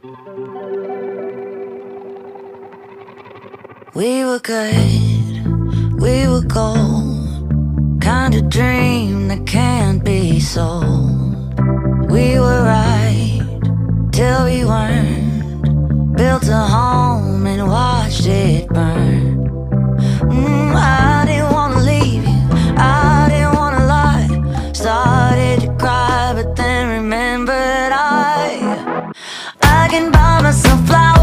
We were good, we were gold, kind of dream that can't be sold. We were right till we weren't, built a home and watched it burn. I didn't wanna leave you, I didn't wanna lie. Started to cry, but then remembered I can buy myself flowers.